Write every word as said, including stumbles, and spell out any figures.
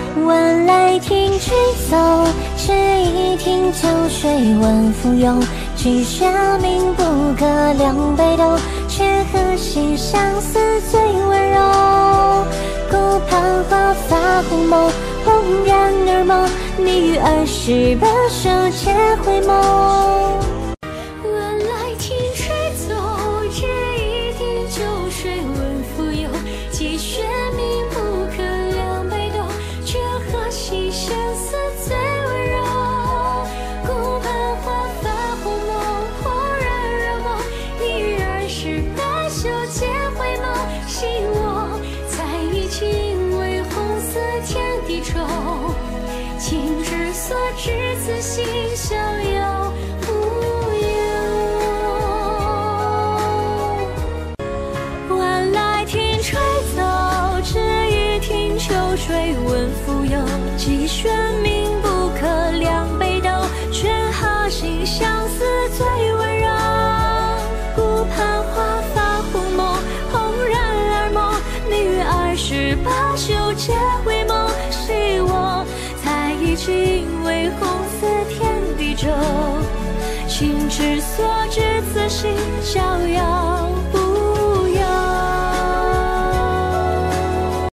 晚来听吹奏，迟一听秋水闻浮涌。举玄冥不可两北斗，却和心相思最温柔。顾盼花发红眸，红髯儿眸，你与儿时把手且回眸。 晚来听吹奏，迟一听秋水闻浮涌。几玄冥不可两北斗，却和心相思最温柔。顾盼花发红眸，红髯儿眸，你与儿时把手且回眸。惜我才艺情为红丝天地愁，情之所至，此心逍遥无忧。晚来听吹奏，迟一听秋水闻浮涌。几玄冥不可两北斗，却和心相思最温柔。顾盼花发红眸，红髯儿眸，你与儿时把手且回眸。惜我才艺情为红丝天地愁，情之所至，此心逍遥。